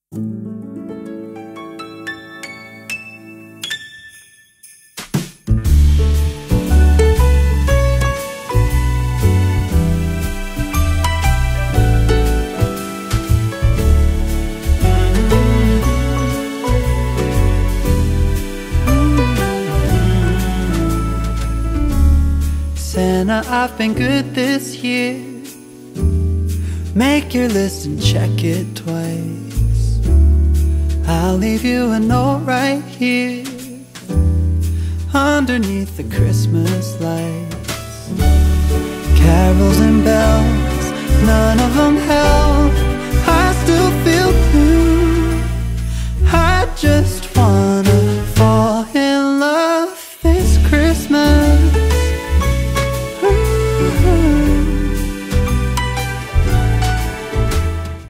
Santa, I've been good this year. Make your list and check it twice. I'll leave you a note right here underneath the Christmas lights. Carols and bells, none of them help.